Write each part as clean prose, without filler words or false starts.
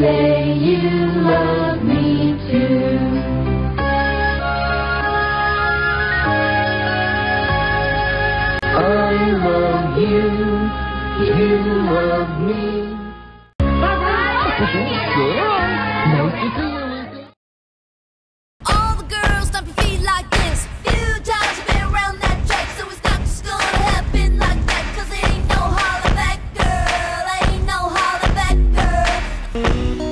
say you love me too. I love you, you love me. Nice to see you. All the girls stomp your feet like this. Few times you've been around that track, so it's not just gonna happen like that. 'Cause it ain't no holler back, girl. Ain't no holler back, girl.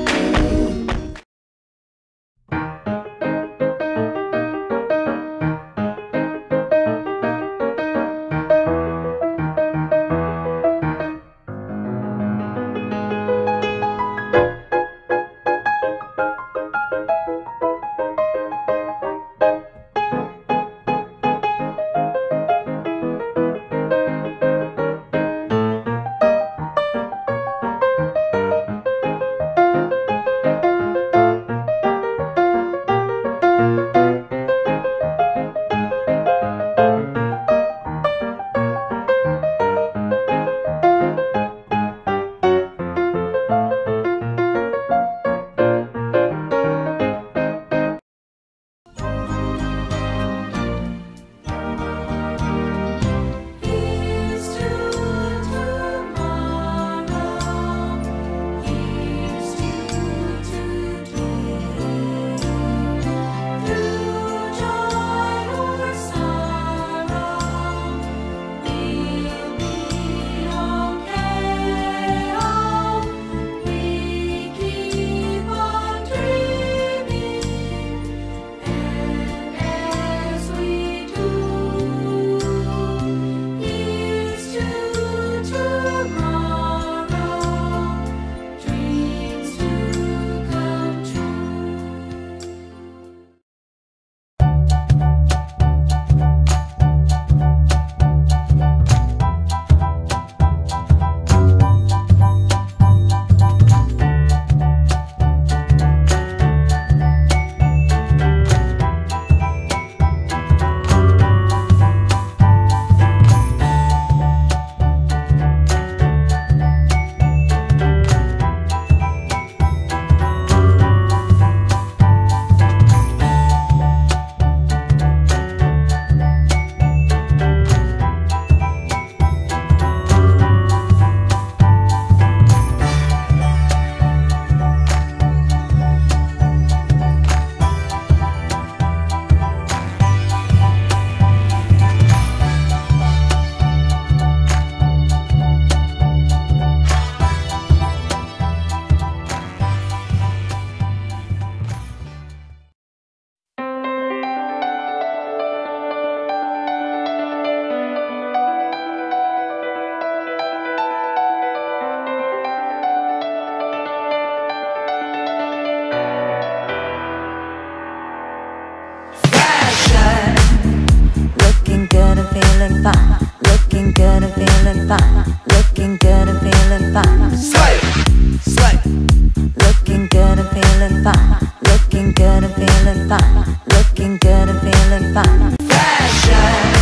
feeling fine. Looking good and feeling fine. Looking good and feeling fine. Slay, slay. Looking good and feeling fine. Looking good and feeling fine. Looking good and feeling fine. Fashion.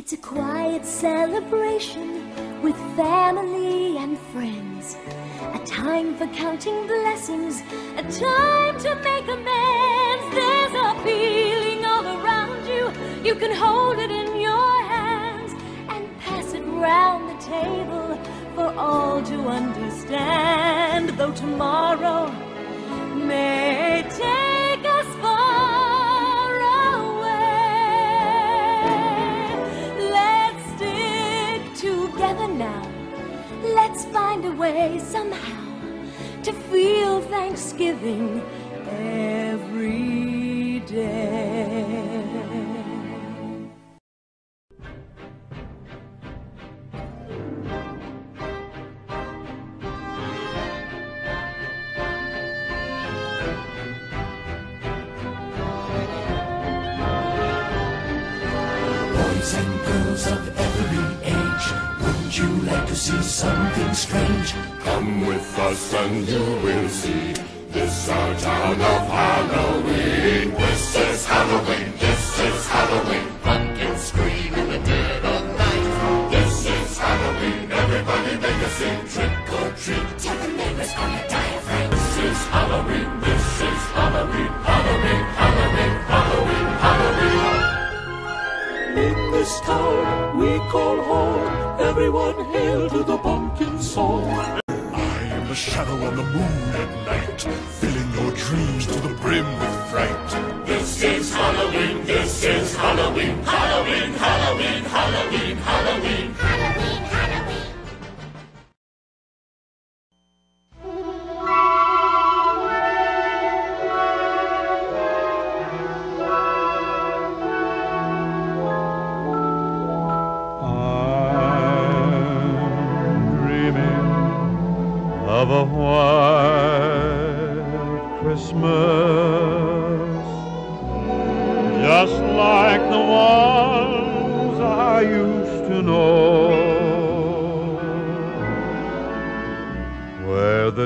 It's a quiet celebration with family and friends. A time for counting blessings, a time to make amends. There's a feeling all around you. You can hold it in your hands and pass it round the table for all to understand. Though tomorrow may take us far away, let's stick together now. Let's find a way somehow to feel Thanksgiving every day. Boys and girls of every age, wouldn't you like to see something strange? Come with us and you will see. This our town of Halloween. This is Halloween, this is Halloween. Pumpkins scream in the dead of night. This is Halloween, everybody make a scene. Trick or treat, tell the neighbors gonna die of fright. This is Halloween, this is Halloween. Halloween, Halloween, Halloween, Halloween. In this town we call home. Everyone hail to the pumpkin song. I am the shadow on the moon at night, filling your dreams to the brim with fright. This is Halloween, this is Halloween. Halloween, Halloween, Halloween, Halloween. Halloween, Halloween. Of a white Christmas, just like the ones I used to know, where the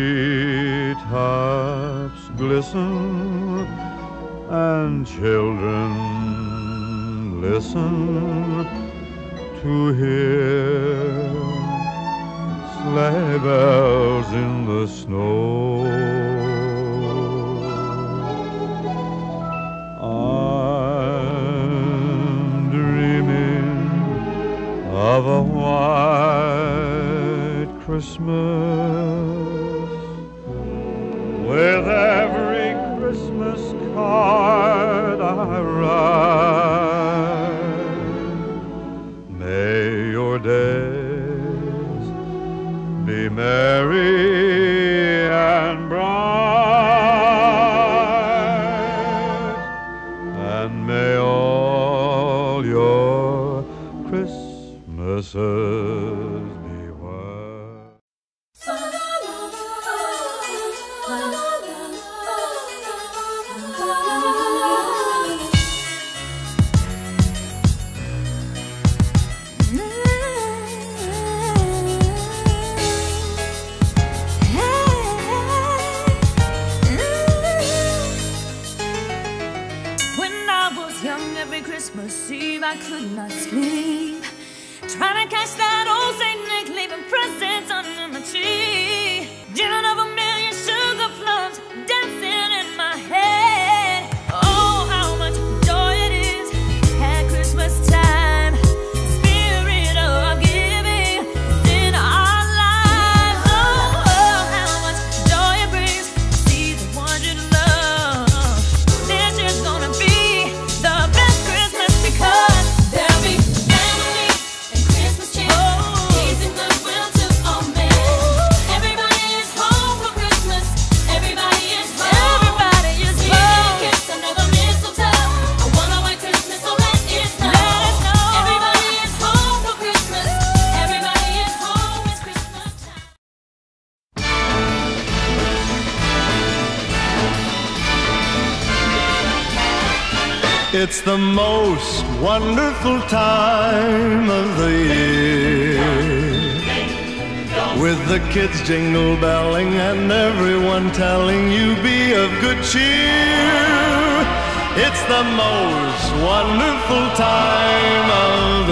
treetops glisten and children listen to hear sleigh bells in the snow. I'm dreaming of a white Christmas, with every Christmas card I write. May your days be merry and bright, and may all your Christmases be white. Every Christmas Eve I could not sleep, trying to catch that old Saint Nick leaving presents under my tree. Dreaming of a million sugar plums dancing in my head. Oh, how much joy it is at Christmas time. The spirit of giving is in our lives. Oh, how much joy it brings to see the ones you love. This is gonna be the best Christmas, because there'll be family and Christmas cheer, peace and goodwill to all men. Everybody is home for Christmas. Everybody is home. Everybody is home. Sweet kiss under the mistletoe. I want a white Christmas, so let it snow. Everybody is home for Christmas. Everybody is home. It's Christmas time. It's the most wonderful time of the year, with the kids jingle belling and everyone telling you be of good cheer. It's the most wonderful time of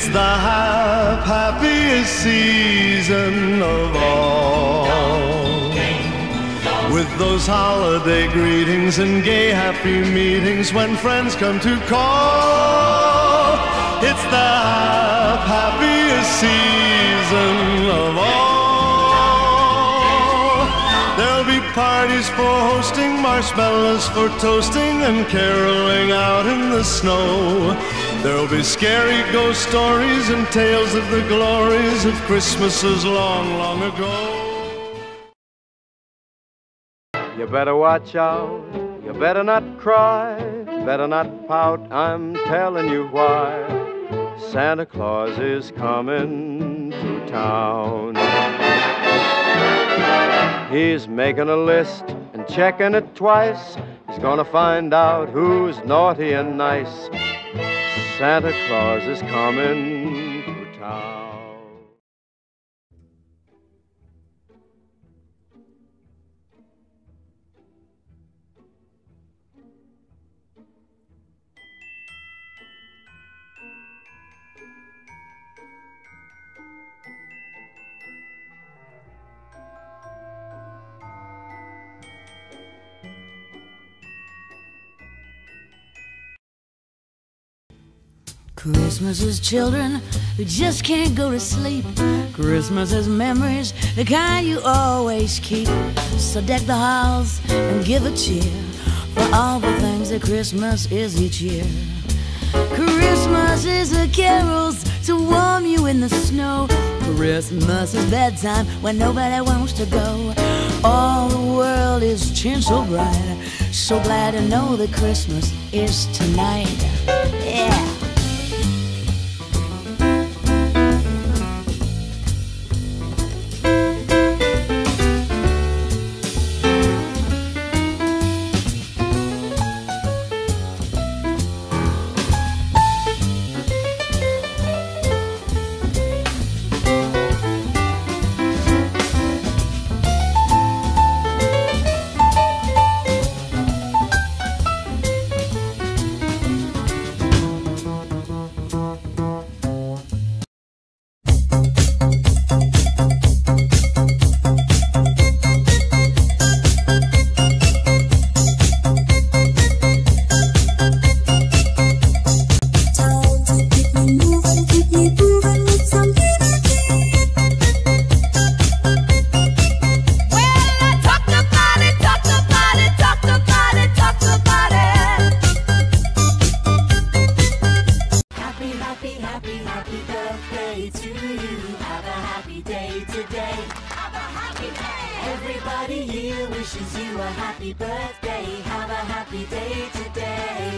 It's the happiest season of all, with those holiday greetings and gay happy meetings when friends come to call. It's the happiest season of all. There'll be parties for hosting, marshmallows for toasting, and caroling out in the snow. There'll be scary ghost stories and tales of the glories of Christmases long, long ago. You better watch out, you better not cry, better not pout, I'm telling you why. Santa Claus is coming to town. He's making a list and checking it twice. He's gonna find out who's naughty and nice. Santa Claus is coming to town. Christmas is children who just can't go to sleep. Christmas is memories, the kind you always keep. So deck the halls and give a cheer for all the things that Christmas is each year. Christmas is the carols to warm you in the snow. Christmas is bedtime when nobody wants to go. All the world is chin so bright. So glad to know that Christmas is tonight. Yeah. Everybody here wishes you a happy birthday. Have a happy day today.